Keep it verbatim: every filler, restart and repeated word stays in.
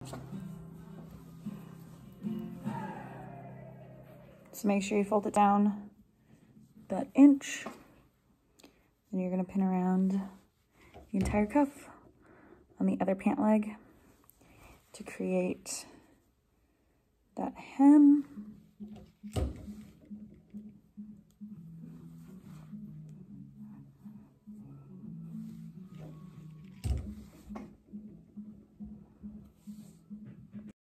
So make sure you fold it down about an inch. Then you're gonna pin around the entire cuff on the other pant leg to create that hem.